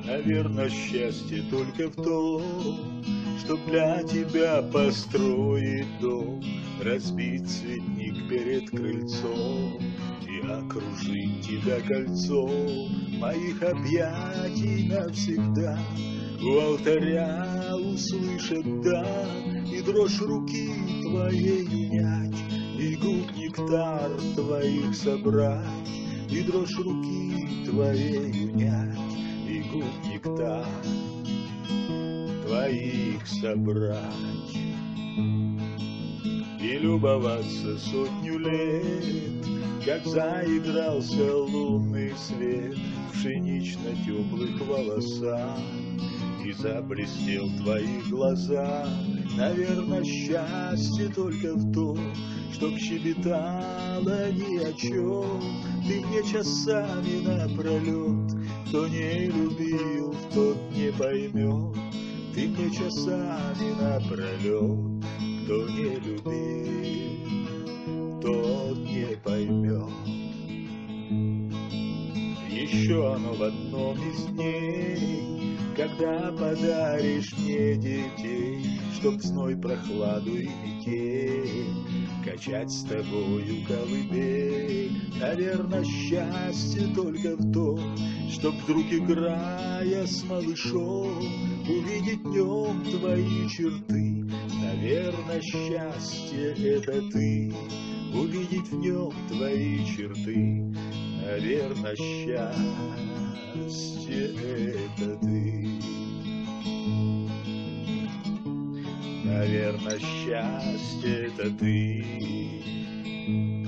Наверно, счастье только в том, чтоб для тебя построить дом, разбить цветник перед крыльцом и окружить тебя кольцом моих объятий навсегда. У алтаря услышать «да» и дрожь руки твоей унять, и губ нектар твоих собрать, и дрожь руки твоей унять, и губ нектар твоих собрать. И любоваться сотню лет, как заигрался лунный свет в пшенично-теплых волосах, и заблестел в твоих глазах. Наверно, счастье только в том, чтоб щебетала ни о чем ты мне часами напролет. Кто не любил, тот не поймет, ты мне часами напролет. Кто не любил, тот не поймет. Еще оно в одном из дней, когда подаришь мне детей, чтоб весной прохладу и метель качать с тобою колыбель. Наверно, счастье только в том, чтоб вдруг, играя с малышом, увидеть в нем твои черты. Наверно, счастье — это ты, увидеть в нем твои черты. Наверно, счастье — это ты. Наверно, счастье — это ты.